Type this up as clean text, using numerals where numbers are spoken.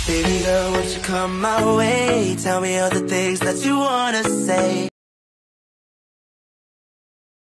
Baby girl, won't you come my way? Tell me all the things that you wanna say.